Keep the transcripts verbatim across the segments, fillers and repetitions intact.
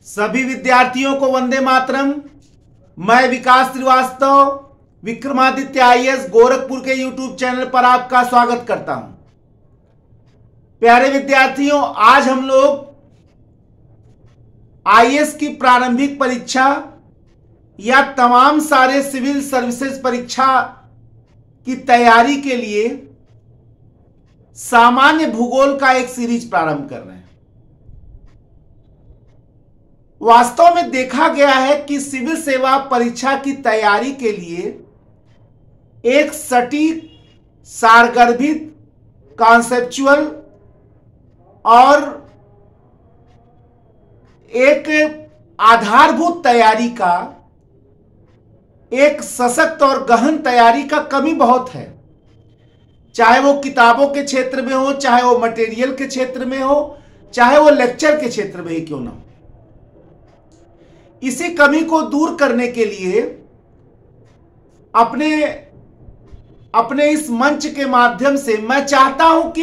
सभी विद्यार्थियों को वंदे मातरम। मैं विकास श्रीवास्तव विक्रमादित्य आईएएस गोरखपुर के यूट्यूब चैनल पर आपका स्वागत करता हूं। प्यारे विद्यार्थियों, आज हम लोग आईएएस की प्रारंभिक परीक्षा या तमाम सारे सिविल सर्विसेज परीक्षा की तैयारी के लिए सामान्य भूगोल का एक सीरीज प्रारंभ कर रहे हैं। वास्तव में देखा गया है कि सिविल सेवा परीक्षा की तैयारी के लिए एक सटीक, सारगर्भित, कॉन्सेप्चुअल और एक आधारभूत तैयारी का, एक सशक्त और गहन तैयारी का कमी बहुत है। चाहे वो किताबों के क्षेत्र में हो, चाहे वो मटेरियल के क्षेत्र में हो, चाहे वो लेक्चर के क्षेत्र में ही क्यों ना हो। इसी कमी को दूर करने के लिए अपने अपने इस मंच के माध्यम से मैं चाहता हूं कि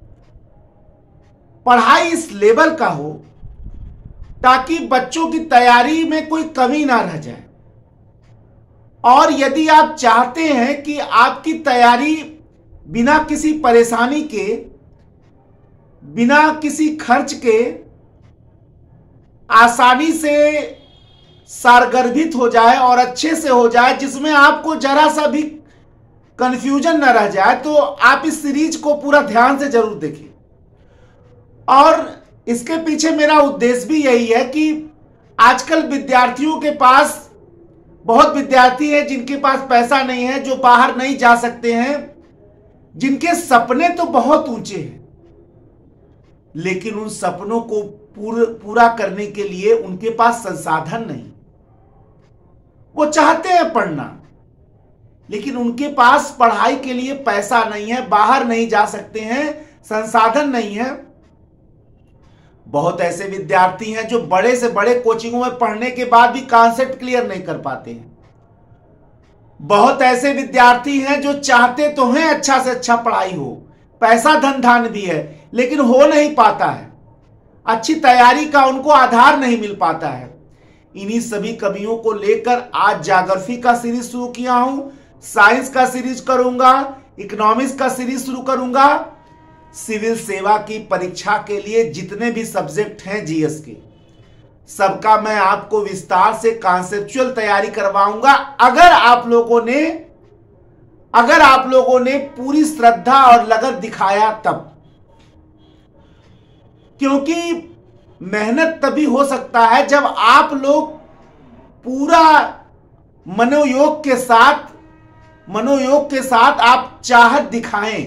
पढ़ाई इस लेवल का हो ताकि बच्चों की तैयारी में कोई कमी ना रह जाए। और यदि आप चाहते हैं कि आपकी तैयारी बिना किसी परेशानी के, बिना किसी खर्च के आसानी से सारगर्भित हो जाए और अच्छे से हो जाए, जिसमें आपको जरा सा भी कंफ्यूजन न रह जाए, तो आप इस सीरीज को पूरा ध्यान से जरूर देखें। और इसके पीछे मेरा उद्देश्य भी यही है कि आजकल विद्यार्थियों के पास, बहुत विद्यार्थी हैं जिनके पास पैसा नहीं है, जो बाहर नहीं जा सकते हैं, जिनके सपने तो बहुत ऊंचे हैं, लेकिन उन सपनों को पूर, पूरा करने के लिए उनके पास संसाधन नहीं। वो चाहते हैं पढ़ना, लेकिन उनके पास पढ़ाई के लिए पैसा नहीं है, बाहर नहीं जा सकते हैं, संसाधन नहीं है। बहुत ऐसे विद्यार्थी हैं जो बड़े से बड़े कोचिंगों में पढ़ने के बाद भी कॉन्सेप्ट क्लियर नहीं कर पाते हैं। बहुत ऐसे विद्यार्थी हैं जो चाहते तो हैं अच्छा से अच्छा पढ़ाई हो, पैसा धन धान भी है, लेकिन हो नहीं पाता है, अच्छी तैयारी का उनको आधार नहीं मिल पाता है। इन्हीं सभी कमियों को लेकर आज ज्योग्राफी का सीरीज शुरू किया हूं, साइंस का सीरीज करूंगा, इकोनॉमिक्स का सीरीज शुरू करूंगा। सिविल सेवा की परीक्षा के लिए जितने भी सब्जेक्ट हैं जीएस के, सबका मैं आपको विस्तार से कॉन्सेप्चुअल तैयारी करवाऊंगा, अगर आप लोगों ने अगर आप लोगों ने पूरी श्रद्धा और लगन दिखाया तब। क्योंकि मेहनत तभी हो सकता है जब आप लोग पूरा मनोयोग के साथ मनोयोग के साथ आप चाहत दिखाएं,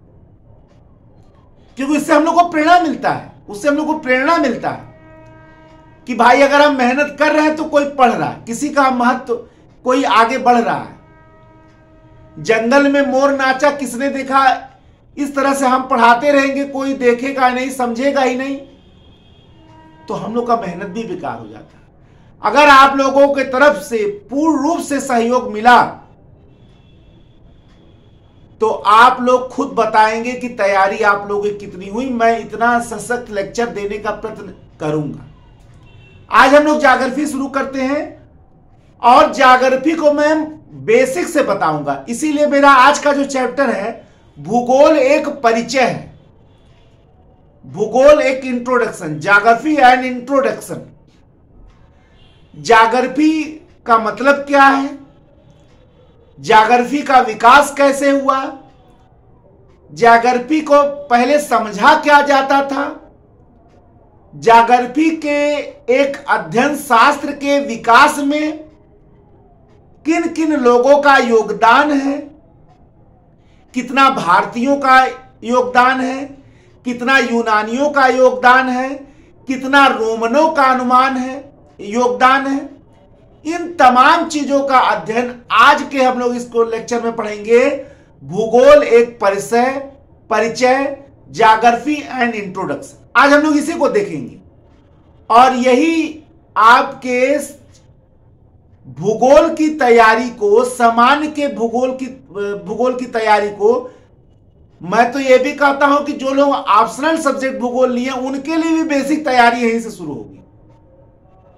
क्योंकि इससे हम लोग को प्रेरणा मिलता है उससे हम लोग को प्रेरणा मिलता है कि भाई अगर हम मेहनत कर रहे हैं तो कोई पढ़ रहा है, किसी का महत्व, कोई आगे बढ़ रहा है। जंगल में मोर नाचा किसने देखा, इस तरह से हम पढ़ाते रहेंगे, कोई देखेगा नहीं, समझेगा ही नहीं, तो हम लोग का मेहनत भी बेकार हो जाता है। अगर आप लोगों के तरफ से पूर्ण रूप से सहयोग मिला तो आप लोग खुद बताएंगे कि तैयारी आप लोगों की कितनी हुई। मैं इतना सशक्त लेक्चर देने का प्रयत्न करूंगा। आज हम लोग ज्योग्राफी शुरू करते हैं और ज्योग्राफी को मैं बेसिक से बताऊंगा। इसीलिए मेरा आज का जो चैप्टर है, भूगोल एक परिचय है, भूगोल एक introduction, geography and introduction. Geography का मतलब क्या है, ज्योग्राफी का विकास कैसे हुआ, ज्योग्राफी को पहले समझा क्या जाता था, ज्योग्राफी के एक अध्ययन शास्त्र के विकास में किन किन लोगों का योगदान है, कितना भारतीयों का योगदान है, कितना यूनानियों का योगदान है, कितना रोमनों का अनुमान है योगदान है। इन तमाम चीजों का अध्ययन आज के हम लोग इसको लेक्चर में पढ़ेंगे। भूगोल एक परिचय परिचय ज्योग्राफी एंड इंट्रोडक्शन, आज हम लोग इसी को देखेंगे। और यही आपके भूगोल की तैयारी को, सामान्य के भूगोल की भूगोल की तैयारी को मैं तो ये भी कहता हूं कि जो लोग ऑप्शनल सब्जेक्ट भूगोल लिए उनके लिए भी बेसिक तैयारी यहीं से शुरू होगी।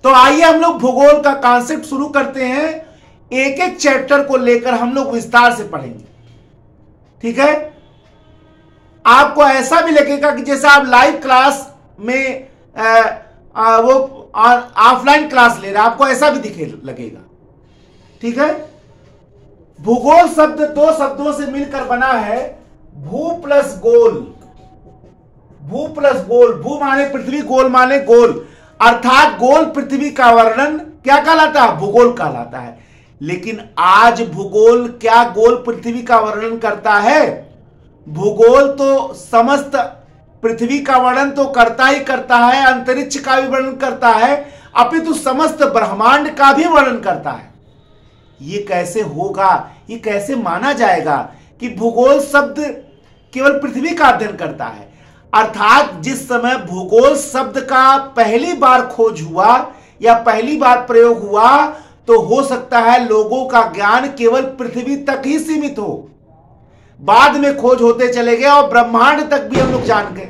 तो आइए हम लोग भूगोल का कॉन्सेप्ट शुरू करते हैं। एक एक चैप्टर को लेकर हम लोग विस्तार से पढ़ेंगे, ठीक है। आपको ऐसा भी लगेगा कि जैसे आप लाइव क्लास में आ, आ, वो ऑफलाइन क्लास ले रहे हैं, आपको ऐसा भी दिखे लगेगा, ठीक है। भूगोल शब्द दो शब्दों से मिलकर बना है, भू प्लस गोल। भू प्लस गोल, भू माने पृथ्वी, गोल माने गोल, अर्थात गोल पृथ्वी का वर्णन क्या कहलाता है? भूगोल कहलाता है। लेकिन आज भूगोल क्या गोल पृथ्वी का वर्णन करता है? भूगोल तो समस्त पृथ्वी का वर्णन तो करता ही करता है, अंतरिक्ष का भी वर्णन करता है, अपितु समस्त ब्रह्मांड का भी वर्णन करता है। ये कैसे होगा? ये कैसे माना जाएगा कि भूगोल शब्द केवल पृथ्वी का अध्ययन करता है? अर्थात जिस समय भूगोल शब्द का पहली बार खोज हुआ या पहली बार प्रयोग हुआ, तो हो सकता है लोगों का ज्ञान केवल पृथ्वी तक ही सीमित हो। बाद में खोज होते चले गए और ब्रह्मांड तक भी हम लोग जान गए,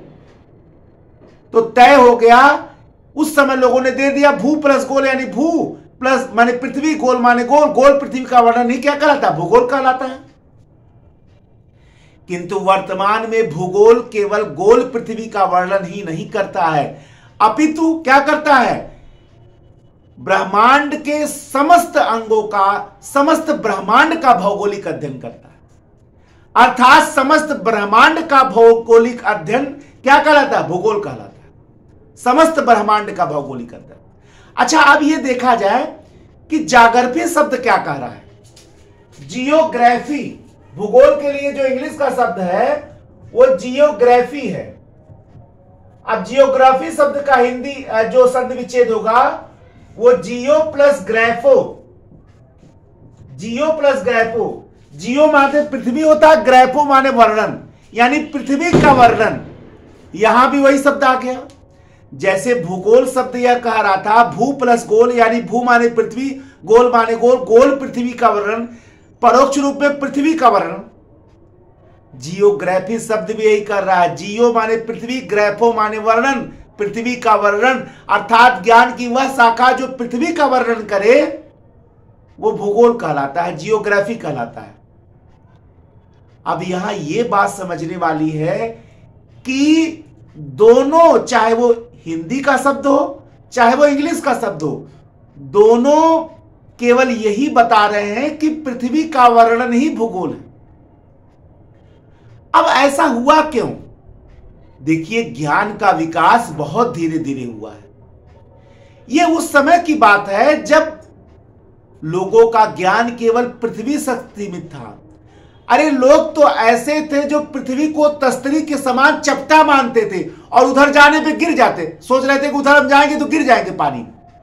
तो तय हो गया। उस समय लोगों ने दे दिया भू प्लस गोल, यानी भू प्लस माने पृथ्वी, गोल माने गोल, गोल पृथ्वी का वर्णन ही क्या कहलाता है? भूगोल कहलाता है। किंतु वर्तमान में भूगोल केवल गोल पृथ्वी का वर्णन ही नहीं करता है, अपितु क्या करता है? ब्रह्मांड के समस्त अंगों का, समस्त ब्रह्मांड का भौगोलिक अध्ययन करता है। अर्थात समस्त ब्रह्मांड का भौगोलिक अध्ययन क्या कहलाता है? भूगोल कहलाता है। समस्त ब्रह्मांड का भौगोलिक अध्ययन। अच्छा, अब यह देखा जाए कि ज्योग्राफी शब्द क्या कह रहा है? जियोग्राफी, भूगोल के लिए जो इंग्लिश का शब्द है वो जियोग्राफी है। अब जियोग्राफी शब्द का हिंदी जो शब्द विच्छेद होगा वो जियो प्लस ग्राफो। जियो प्लस ग्राफो, जियो माने पृथ्वी होता है, ग्राफो माने वर्णन, यानी पृथ्वी का वर्णन। यहां भी वही शब्द आ गया। जैसे भूगोल शब्द यह कह रहा था भू प्लस गोल, यानी भू माने पृथ्वी, गोल माने गोल, गोल पृथ्वी का वर्णन, परोक्ष रूप में पृथ्वी का वर्णन। जियोग्राफी शब्द भी यही कर रहा है। जियो माने पृथ्वी, ग्राफो माने वर्णन, पृथ्वी का वर्णन, अर्थात ज्ञान की वह शाखा जो पृथ्वी का वर्णन करे वो भूगोल कहलाता है, जियोग्राफी कहलाता है। अब यहां यह बात समझने वाली है कि दोनों, चाहे वो हिंदी का शब्द हो चाहे वो इंग्लिश का शब्द हो, दोनों केवल यही बता रहे हैं कि पृथ्वी का वर्णन ही भूगोल है। अब ऐसा हुआ क्यों? देखिए, ज्ञान का विकास बहुत धीरे धीरे हुआ है। यह उस समय की बात है जब लोगों का ज्ञान केवल पृथ्वी से सीमित था। अरे लोग तो ऐसे थे जो पृथ्वी को तस्तरी के समान चपटा मानते थे और उधर जाने पे गिर जाते, सोच रहे थे कि उधर हम जाएंगे तो गिर जाएंगे पानी।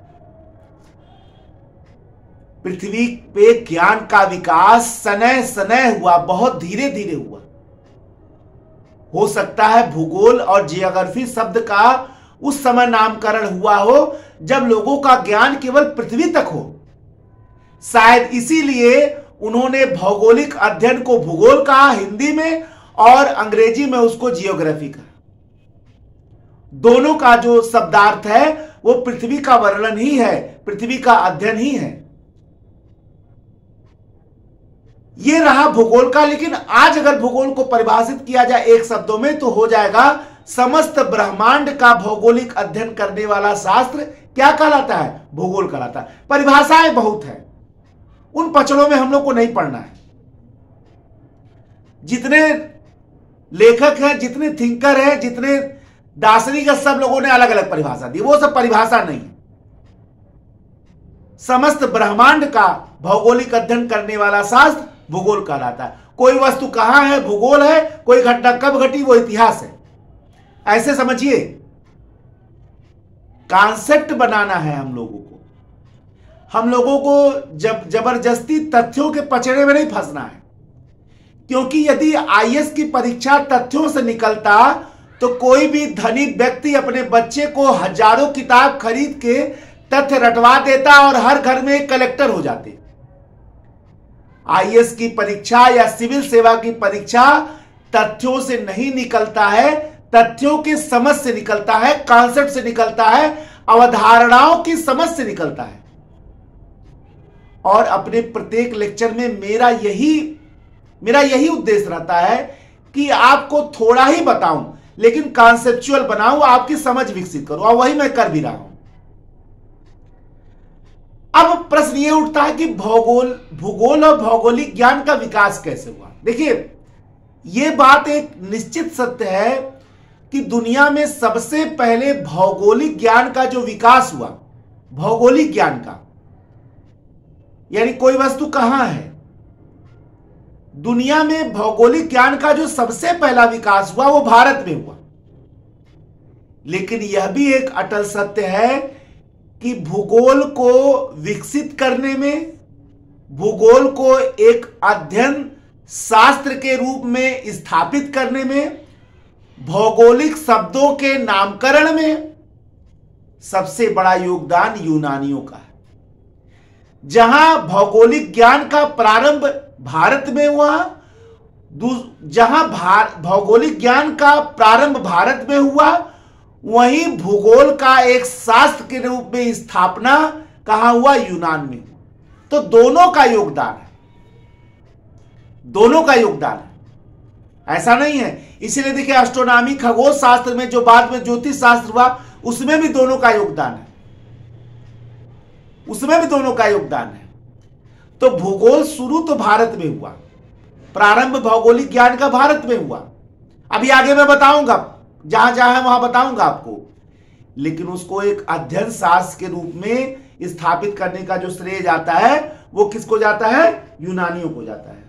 पृथ्वी पे ज्ञान का विकास सनय सनय हुआ, बहुत धीरे धीरे हुआ। हो सकता है भूगोल और जियोग्राफी शब्द का उस समय नामकरण हुआ हो जब लोगों का ज्ञान केवल पृथ्वी तक हो। शायद इसीलिए उन्होंने भौगोलिक अध्ययन को भूगोल कहा हिंदी में और अंग्रेजी में उसको जियोग्राफी कहा। दोनों का जो शब्दार्थ है वो पृथ्वी का वर्णन ही है, पृथ्वी का अध्ययन ही है। ये रहा भूगोल का। लेकिन आज अगर भूगोल को परिभाषित किया जाए एक शब्दों में तो हो जाएगा समस्त ब्रह्मांड का भौगोलिक अध्ययन करने वाला शास्त्र क्या कहलाता है? भूगोल कहलाता है। परिभाषाएं बहुत है, उन पचड़ों में हम लोग को नहीं पढ़ना है। जितने लेखक हैं, जितने थिंकर हैं, जितने दार्शनिक, सब लोगों ने अलग अलग परिभाषा दी, वो सब परिभाषा नहीं। समस्त ब्रह्मांड का भौगोलिक अध्ययन करने वाला शास्त्र भूगोल कहलाता है। कोई वस्तु कहां है भूगोल है, कोई घटना कब घटी वो इतिहास है। ऐसे समझिए, कॉन्सेप्ट बनाना है हम लोगों को। हम लोगों को जब जबरदस्ती तथ्यों के पचड़े में नहीं फंसना है, क्योंकि यदि आई ए एस की परीक्षा तथ्यों से निकलता तो कोई भी धनी व्यक्ति अपने बच्चे को हजारों किताब खरीद के तथ्य रटवा देता और हर घर में एक कलेक्टर हो जाते। आई ए एस की परीक्षा या सिविल सेवा की परीक्षा तथ्यों से नहीं निकलता है, तथ्यों की समझ से निकलता है, कॉन्सेप्ट से निकलता है। अवधारणाओं की समझ से निकलता है। और अपने प्रत्येक लेक्चर में मेरा यही मेरा यही उद्देश्य रहता है कि आपको थोड़ा ही बताऊं, लेकिन कॉन्सेप्चुअल बनाऊं, आपकी समझ विकसित करूं, और वही मैं कर भी रहा हूं। अब प्रश्न यह उठता है कि भूगोल भूगोल और भौगोलिक ज्ञान का विकास कैसे हुआ। देखिए, यह बात एक निश्चित सत्य है कि दुनिया में सबसे पहले भौगोलिक ज्ञान का जो विकास हुआ, भौगोलिक ज्ञान का यानी कोई वस्तु कहां है, दुनिया में भौगोलिक ज्ञान का जो सबसे पहला विकास हुआ वो भारत में हुआ। लेकिन यह भी एक अटल सत्य है कि भूगोल को विकसित करने में, भूगोल को एक अध्ययन शास्त्र के रूप में स्थापित करने में, भौगोलिक शब्दों के नामकरण में सबसे बड़ा योगदान यूनानियों का है। जहां भौगोलिक ज्ञान का प्रारंभ भारत में हुआ, जहां भौगोलिक ज्ञान का प्रारंभ भारत में हुआ, वहीं भूगोल का एक शास्त्र के रूप में स्थापना कहां हुआ, यूनान में। तो दोनों का योगदान है, दोनों का योगदान है, ऐसा नहीं है। इसीलिए देखिए, एस्ट्रोनॉमी, खगोल शास्त्र में जो बाद में ज्योतिष शास्त्र हुआ, उसमें भी दोनों का योगदान है, उसमें भी दोनों का योगदान है। तो भूगोल शुरू तो भारत में हुआ, प्रारंभ भौगोलिक ज्ञान का भारत में हुआ। अभी आगे मैं बताऊंगा, जहां जहां है वहां बताऊंगा आपको, लेकिन उसको एक अध्ययन शास्त्र के रूप में स्थापित करने का जो श्रेय जाता है वो किसको जाता है, यूनानियों को जाता है।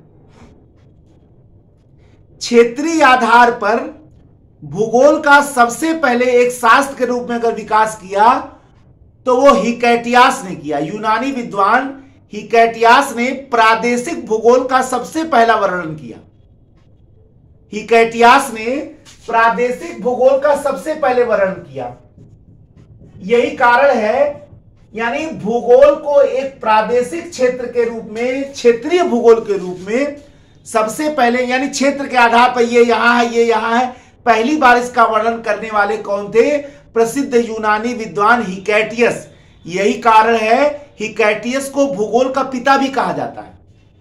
क्षेत्रीय आधार पर भूगोल का सबसे पहले एक शास्त्र के रूप में अगर विकास किया तो वो हिकैटियास ने किया। यूनानी विद्वान हिकैटियास ने प्रादेशिक भूगोल का सबसे पहला वर्णन किया। हिकैटियास ने प्रादेशिक भूगोल का सबसे पहले वर्णन किया। यही कारण है, यानी भूगोल को एक प्रादेशिक क्षेत्र के रूप में, क्षेत्रीय भूगोल के रूप में सबसे पहले, यानी क्षेत्र के आधार पर ये यहां है, ये यहां है, पहली बार इसका वर्णन करने वाले कौन थे, प्रसिद्ध यूनानी विद्वान हिकैटियस। यही कारण है हिकैटियस को भूगोल का पिता भी कहा जाता है।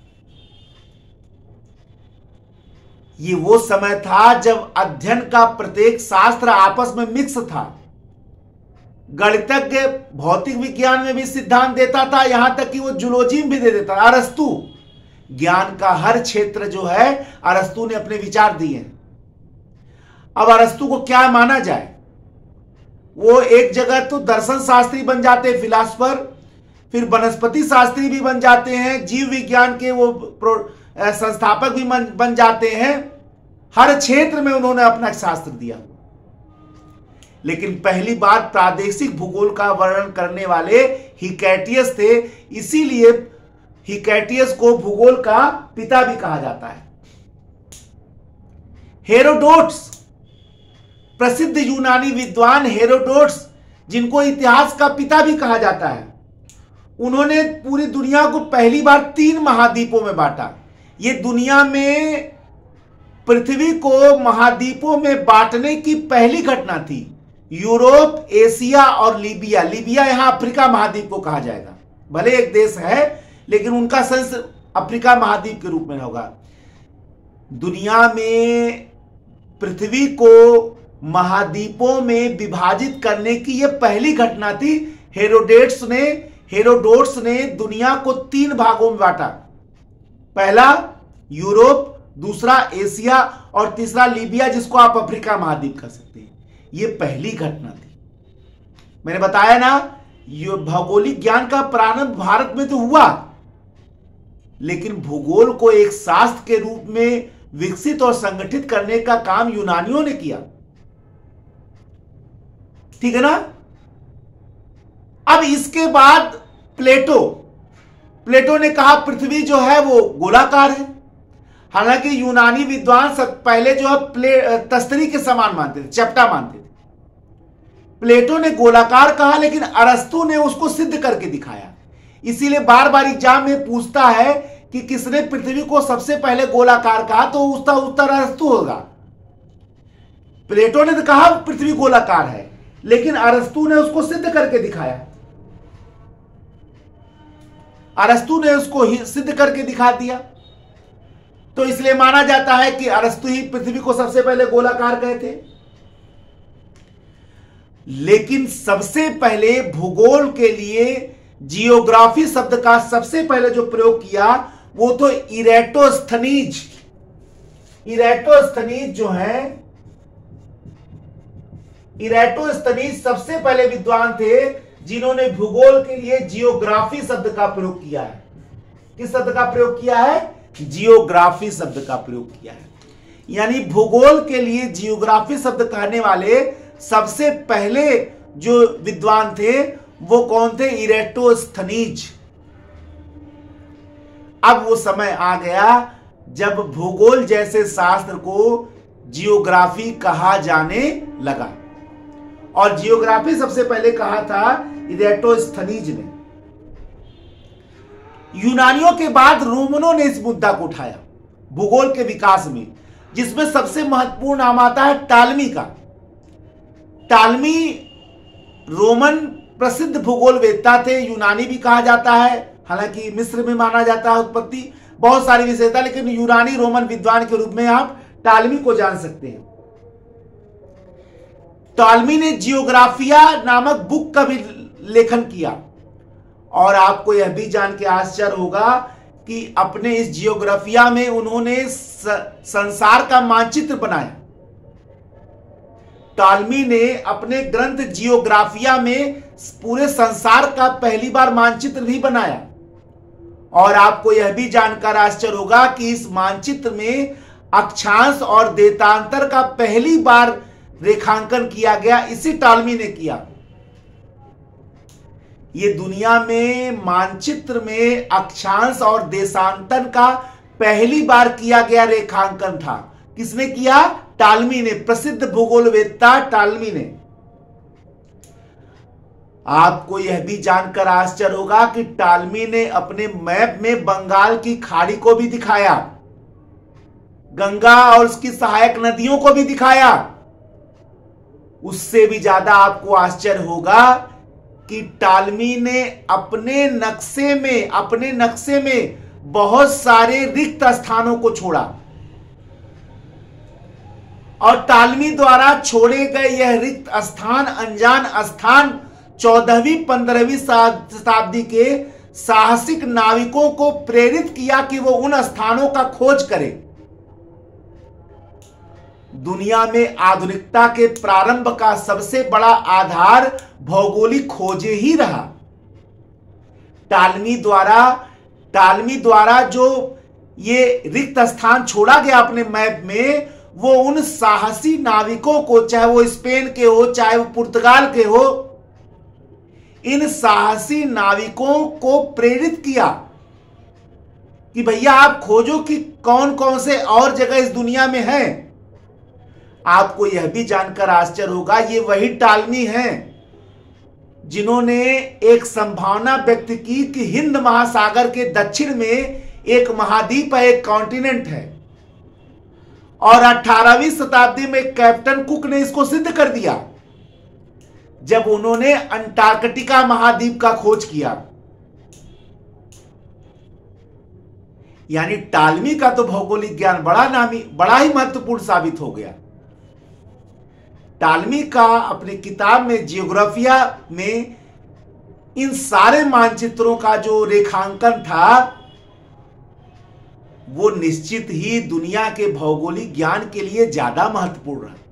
ये वो समय था जब अध्ययन का प्रत्येक शास्त्र आपस में मिक्स था। गणितज्ञ भौतिक विज्ञान में भी सिद्धांत देता था, यहां तक कि वो जूलॉजी में भी दे देता था। अरस्तु, ज्ञान का हर क्षेत्र जो है अरस्तु ने अपने विचार दिए हैं। अब अरस्तु को क्या माना जाए, वो एक जगह तो दर्शन शास्त्री बन जाते हैं, फिलासफर, फिर वनस्पति शास्त्री भी बन जाते हैं, जीव विज्ञान के वो संस्थापक भी बन जाते हैं। हर क्षेत्र में उन्होंने अपना शास्त्र दिया। लेकिन पहली बार प्रादेशिक भूगोल का वर्णन करने वाले हिकैटियस थे, इसीलिए हिकैटियस को भूगोल का पिता भी कहा जाता है। हेरोडोट्स, प्रसिद्ध यूनानी विद्वान हेरोडोट्स, जिनको इतिहास का पिता भी कहा जाता है, उन्होंने पूरी दुनिया को पहली बार तीन महाद्वीपों में बांटा। ये दुनिया में पृथ्वी को महाद्वीपों में बांटने की पहली घटना थी। यूरोप, एशिया और लीबिया। लीबिया यहां अफ्रीका महाद्वीप को कहा जाएगा, भले एक देश है लेकिन उनका सेंस अफ्रीका महाद्वीप के रूप में होगा। दुनिया में पृथ्वी को महाद्वीपों में विभाजित करने की यह पहली घटना थी। हेरोडेट्स ने हेरोडोट्स ने दुनिया को तीन भागों में बांटा। पहला यूरोप, दूसरा एशिया और तीसरा लीबिया, जिसको आप अफ्रीका महाद्वीप कह सकते हैं। यह पहली घटना थी। मैंने बताया ना, ये भौगोलिक ज्ञान का प्रारंभ भारत में तो हुआ, लेकिन भूगोल को एक शास्त्र के रूप में विकसित और संगठित करने का काम यूनानियों ने किया। ठीक है ना। अब इसके बाद प्लेटो प्लेटो ने कहा पृथ्वी जो है वो गोलाकार है। हालांकि यूनानी विद्वान सब पहले जो है प्ले तस्तरी के समान मानते थे, चपटा मानते थे। प्लेटो ने गोलाकार कहा, लेकिन अरस्तु ने उसको सिद्ध करके दिखाया। इसीलिए बार बार एग्जाम में पूछता है कि किसने पृथ्वी को सबसे पहले गोलाकार कहा, तो उसका उत्तर अरस्तु होगा। प्लेटो ने तो कहा पृथ्वी गोलाकार है, लेकिन अरस्तु ने उसको सिद्ध करके दिखाया। अरस्तु ने उसको सिद्ध करके दिखा दिया। तो इसलिए माना जाता है कि अरस्तु ही पृथ्वी को सबसे पहले गोलाकार कहे थे। लेकिन सबसे पहले भूगोल के लिए जियोग्राफी शब्द का सबसे पहले जो प्रयोग किया वो तो इरेटोस्थनीज। इरेटोस्थनीज जो है, इरेटोस्थनीज सबसे पहले विद्वान थे जिन्होंने भूगोल के लिए जियोग्राफी शब्द का प्रयोग किया है। किस शब्द का प्रयोग किया है? जियोग्राफी शब्द का प्रयोग किया है। यानी भूगोल के लिए जियोग्राफी शब्द कहने वाले सबसे पहले जो विद्वान थे वो कौन थे? इरेटोस्थनीज। अब वो समय आ गया जब भूगोल जैसे शास्त्र को जियोग्राफी कहा जाने लगा, और जियोग्राफी सबसे पहले कहा था इरेटोस्थनीज ने। यूनानियों के बाद रोमनों ने इस मुद्दा को उठाया भूगोल के विकास में, जिसमें सबसे महत्वपूर्ण नाम आता है टालमी का। टालमी रोमन प्रसिद्ध भूगोल वेत्ता थे, यूनानी भी कहा जाता है, हालांकि मिस्र में माना जाता है उत्पत्ति, बहुत सारी विशेषता, लेकिन यूनानी रोमन विद्वान के रूप में आप टालमी को जान सकते हैं। टालमी ने जियोग्राफिया नामक बुक का भी लेखन किया, और आपको यह भी जान के आश्चर्य होगा कि अपने इस जियोग्राफिया में उन्होंने संसार का मानचित्र बनाया। टालमी ने अपने ग्रंथ जियोग्राफिया में पूरे संसार का पहली बार मानचित्र भी बनाया, और आपको यह भी जानकर आश्चर्य होगा कि इस मानचित्र में अक्षांश और देशांतर का पहली बार रेखांकन किया गया, इसी टालमी ने किया। ये दुनिया में मानचित्र में अक्षांश और देशांतर का पहली बार किया गया रेखांकन था। किसने किया? टालमी ने, प्रसिद्ध भूगोलवेत्ता टालमी ने। आपको यह भी जानकर आश्चर्य होगा कि टालमी ने अपने मैप में बंगाल की खाड़ी को भी दिखाया, गंगा और उसकी सहायक नदियों को भी दिखाया। उससे भी ज्यादा आपको आश्चर्य होगा कि टालमी ने अपने नक्शे में अपने नक्शे में बहुत सारे रिक्त स्थानों को छोड़ा, और टालमी द्वारा छोड़े गए यह रिक्त स्थान, अनजान स्थान चौदहवीं पंद्रहवीं शताब्दी के साहसिक नाविकों को प्रेरित किया कि वो उन स्थानों का खोज करें। दुनिया में आधुनिकता के प्रारंभ का सबसे बड़ा आधार भौगोलिक खोजें ही रहा। टालमी द्वारा टालमी द्वारा जो ये रिक्त स्थान छोड़ा गया अपने मैप में, वो उन साहसी नाविकों को, चाहे वो स्पेन के हो चाहे वो पुर्तगाल के हो, इन साहसी नाविकों को प्रेरित किया कि भैया आप खोजो कि कौन कौन से और जगह इस दुनिया में हैं। आपको यह भी जानकर आश्चर्य होगा, ये वही टालमी हैं जिन्होंने एक संभावना व्यक्त की कि हिंद महासागर के दक्षिण में एक महाद्वीप है, एक कॉन्टिनेंट है, और अठारहवीं शताब्दी में कैप्टन कुक ने इसको सिद्ध कर दिया जब उन्होंने अंटार्कटिका महाद्वीप का खोज किया। यानी टालमी का तो भौगोलिक ज्ञान बड़ा नामी बड़ा ही महत्वपूर्ण साबित हो गया। टालमी का अपनी किताब में जियोग्राफिया में इन सारे मानचित्रों का जो रेखांकन था वो निश्चित ही दुनिया के भौगोलिक ज्ञान के लिए ज्यादा महत्वपूर्ण है।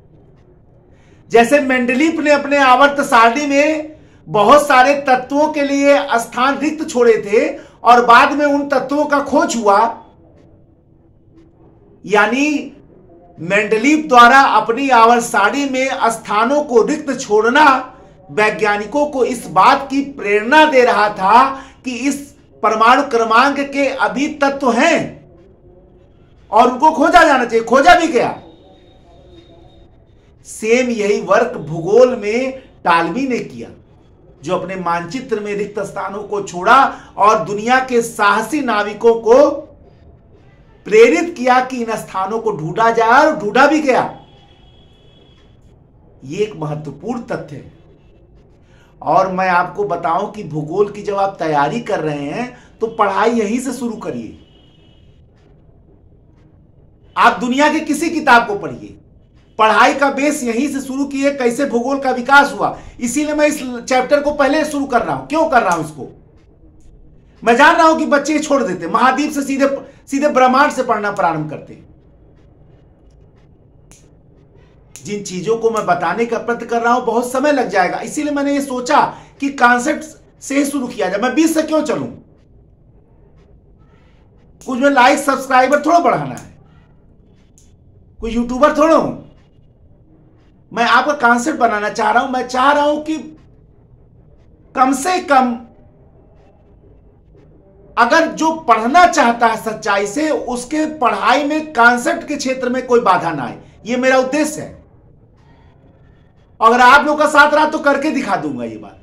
जैसे मेंडलीफ ने अपने आवर्त सारणी में बहुत सारे तत्वों के लिए स्थान रिक्त छोड़े थे और बाद में उन तत्वों का खोज हुआ, यानी मेंडलीफ द्वारा अपनी आवर्त सारणी में स्थानों को रिक्त छोड़ना वैज्ञानिकों को इस बात की प्रेरणा दे रहा था कि इस परमाणु क्रमांक के अभी तत्व हैं और उनको खोजा जाना चाहिए, खोजा भी गया। सेम यही वर्क भूगोल में टालमी ने किया, जो अपने मानचित्र में रिक्त स्थानों को छोड़ा और दुनिया के साहसी नाविकों को प्रेरित किया कि इन स्थानों को ढूंढा जाए, और ढूंढा भी गया। ये एक महत्वपूर्ण तथ्य है। और मैं आपको बताऊं कि भूगोल की जब आप तैयारी कर रहे हैं तो पढ़ाई यहीं से शुरू करिए। आप दुनिया की किसी किताब को पढ़िए, पढ़ाई का बेस यहीं से शुरू किए, कैसे भूगोल का विकास हुआ। इसीलिए मैं इस चैप्टर को पहले शुरू कर रहा हूं। क्यों कर रहा हूं इसको? मैं जान रहा हूं कि बच्चे छोड़ देते, महाद्वीप से सीधे सीधे ब्रह्मांड से पढ़ना प्रारंभ करते। जिन चीजों को मैं बताने का प्रयत्न कर रहा हूं बहुत समय लग जाएगा, इसीलिए मैंने ये सोचा कि कॉन्सेप्ट से ही शुरू किया जाए। मैं बीस से क्यों चलूं? कुछ में लाइक सब्सक्राइबर थोड़ा बढ़ाना है, कोई यूट्यूबर थोड़ा हूं मैं। आपका कॉन्सेप्ट बनाना चाह रहा हूं। मैं चाह रहा हूं कि कम से कम अगर जो पढ़ना चाहता है सच्चाई से, उसके पढ़ाई में कॉन्सेप्ट के क्षेत्र में कोई बाधा ना आए, ये मेरा उद्देश्य है। अगर आप लोग का साथ रहा तो करके दिखा दूंगा ये बात।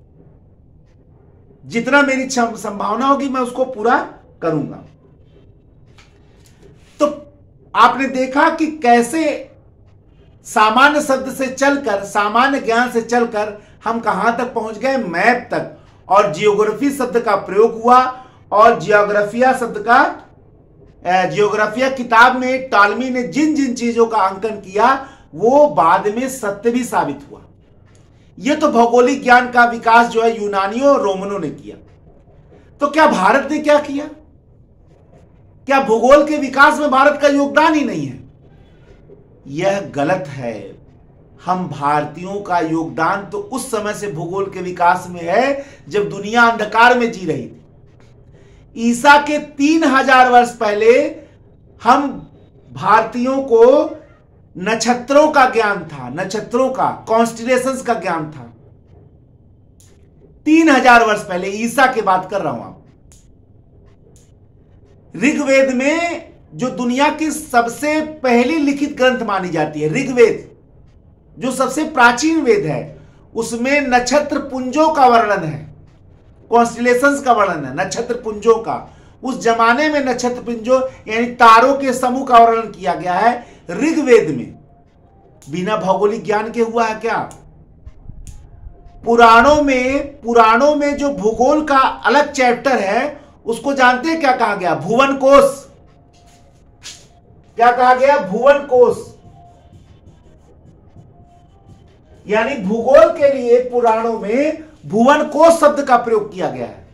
जितना मेरी संभावना होगी मैं उसको पूरा करूंगा। तो आपने देखा कि कैसे सामान्य शब्द से चलकर, सामान्य ज्ञान से चलकर हम कहां तक पहुंच गए, मैप तक। और जियोग्राफी शब्द का प्रयोग हुआ, और जियोग्राफिया शब्द का, जियोग्राफिया किताब में टॉलमी ने जिन जिन चीजों का अंकन किया वो बाद में सत्य भी साबित हुआ। यह तो भौगोलिक ज्ञान का विकास जो है यूनानियों और रोमनों ने किया। तो क्या भारत ने क्या किया? क्या भूगोल के विकास में भारत का योगदान ही नहीं है? यह गलत है। हम भारतीयों का योगदान तो उस समय से भूगोल के विकास में है जब दुनिया अंधकार में जी रही थी। ईसा के तीन हजार वर्ष पहले हम भारतीयों को नक्षत्रों का ज्ञान था, नक्षत्रों का, कॉन्स्टिलेशंस का ज्ञान था। तीन हजार वर्ष पहले, ईसा की बात कर रहा हूं। आप ऋग्वेद में, जो दुनिया की सबसे पहली लिखित ग्रंथ मानी जाती है, ऋग्वेद जो सबसे प्राचीन वेद है, उसमें नक्षत्र पुंजों का वर्णन है, कॉन्स्टिलेशंस का वर्णन है, नक्षत्र पुंजों का। उस जमाने में नक्षत्र पुंजों यानी तारों के समूह का वर्णन किया गया है ऋग्वेद में। बिना भौगोलिक ज्ञान के हुआ है क्या? पुराणों में पुराणों में जो भूगोल का अलग चैप्टर है उसको जानते हैं क्या कहा गया? भुवन कोश। क्या कहा गया? भुवन कोश। यानी भूगोल के लिए पुराणों में भुवन कोश शब्द का प्रयोग किया गया है।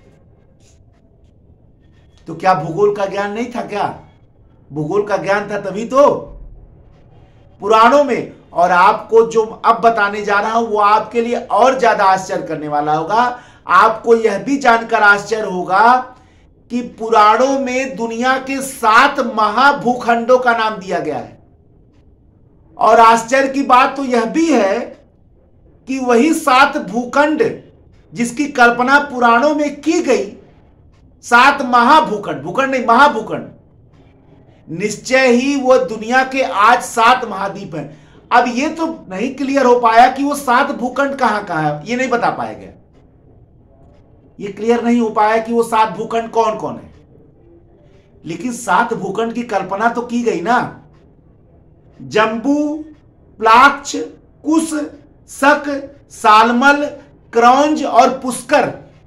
तो क्या भूगोल का ज्ञान नहीं था क्या? भूगोल का ज्ञान था तभी तो पुराणों में। और आपको जो अब बताने जा रहा हूं वो आपके लिए और ज्यादा आश्चर्य करने वाला होगा। आपको यह भी जानकर आश्चर्य होगा कि पुराणों में दुनिया के सात महाभूखंडों का नाम दिया गया है। और आश्चर्य की बात तो यह भी है कि वही सात भूखंड जिसकी कल्पना पुराणों में की गई, सात महाभूखंड, भूखंड नहीं महाभूखंड, निश्चय ही वो दुनिया के आज सात महाद्वीप हैं। अब ये तो नहीं क्लियर हो पाया कि वो सात भूखंड कहां कहां है, ये नहीं बता पाया गया। ये क्लियर नहीं हो पाया कि वो सात भूखंड कौन कौन है। लेकिन सात भूखंड की कल्पना तो की गई ना। जम्बू, प्लाक्ष, कुश, शक, सालमल, क्रौंज और पुष्कर,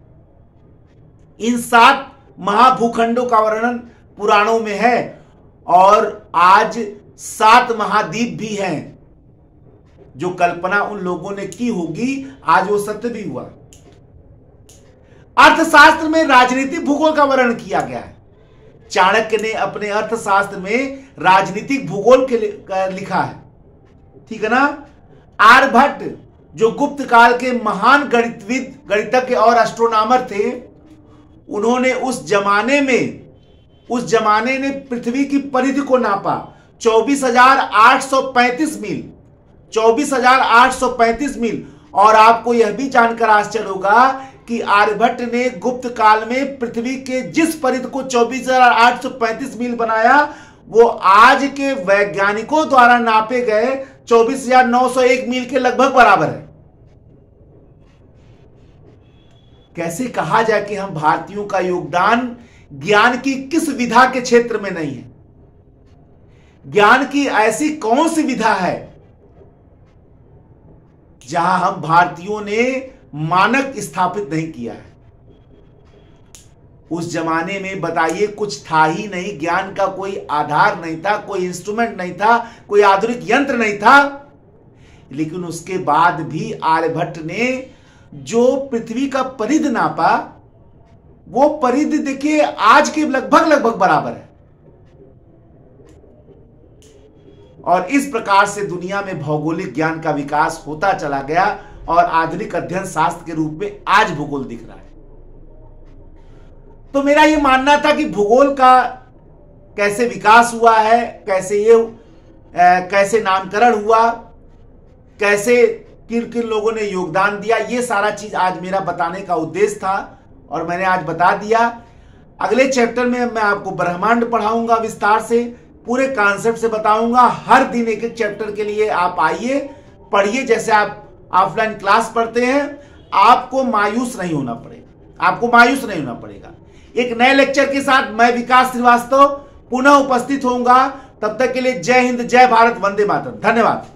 इन सात महाभूखंडों का वर्णन पुराणों में है। और आज सात महाद्वीप भी हैं। जो कल्पना उन लोगों ने की होगी आज वो सत्य भी हुआ। अर्थशास्त्र में राजनीतिक भूगोल का वर्णन किया गया है। चाणक्य ने अपने अर्थशास्त्र में राजनीतिक भूगोल के लिखा है, ठीक है ना। आर्यभट्ट जो गुप्त काल के महान गणितविद, गणितज्ञ और एस्ट्रोनॉमर थे, उन्होंने उस जमाने में उस जमाने ने पृथ्वी की परिधि को नापा चौबीस हजार आठ सौ पैंतीस मील, चौबीस हजार आठ सौ पैंतीस मील। और आपको यह भी जानकर आश्चर्य होगा कि आर्यभट्ट ने गुप्त काल में पृथ्वी के जिस परिधि को चौबीस हजार आठ सौ पैंतीस मील बनाया, वो आज के वैज्ञानिकों द्वारा नापे गए चौबीस हजार नौ सौ एक मील के लगभग बराबर है। कैसे कहा जाए कि हम भारतीयों का योगदान ज्ञान की किस विधा के क्षेत्र में नहीं है? ज्ञान की ऐसी कौन सी विधा है जहां हम भारतीयों ने मानक स्थापित नहीं किया है। उस जमाने में बताइए कुछ था ही नहीं, ज्ञान का कोई आधार नहीं था, कोई इंस्ट्रूमेंट नहीं था, कोई आधुनिक यंत्र नहीं था। लेकिन उसके बाद भी आर्यभट्ट ने जो पृथ्वी का परिध नापा, वो परिध देखिए आज के लगभग लगभग बराबर है। और इस प्रकार से दुनिया में भौगोलिक ज्ञान का विकास होता चला गया और आधुनिक अध्ययन शास्त्र के रूप में आज भूगोल दिख रहा है। तो मेरा यह मानना था कि भूगोल का कैसे विकास हुआ है, कैसे ये आ, कैसे नामकरण हुआ, कैसे किन किन लोगों ने योगदान दिया, ये सारा चीज आज मेरा बताने का उद्देश्य था और मैंने आज बता दिया। अगले चैप्टर में मैं आपको ब्रह्मांड पढ़ाऊंगा, विस्तार से पूरे कॉन्सेप्ट से बताऊंगा। हर दिन एक एक चैप्टर के लिए आप आइए, पढ़िए, जैसे आप ऑफलाइन क्लास पढ़ते हैं। आपको मायूस नहीं होना पड़ेगा, आपको मायूस नहीं होना पड़ेगा। एक नए लेक्चर के साथ मैं विकास श्रीवास्तव पुनः उपस्थित होऊंगा। तब तक के लिए जय हिंद, जय भारत, वंदे मातरम। धन्यवाद।